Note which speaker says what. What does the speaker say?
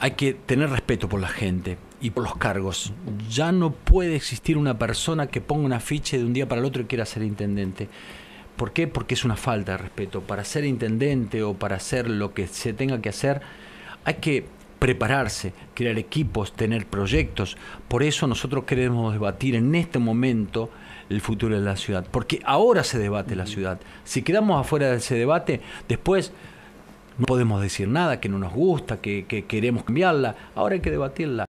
Speaker 1: hay que tener respeto por la gente y por los cargos. Ya no puede existir una persona que ponga un afiche de un día para el otro y quiera ser intendente. ¿Por qué? Porque es una falta de respeto. Para ser intendente o para hacer lo que se tenga que hacer, hay que prepararse, crear equipos, tener proyectos. Por eso nosotros queremos debatir en este momento el futuro de la ciudad. Porque ahora se debate la ciudad. Si quedamos afuera de ese debate, después no podemos decir nada, que no nos gusta, que queremos cambiarla. Ahora hay que debatirla.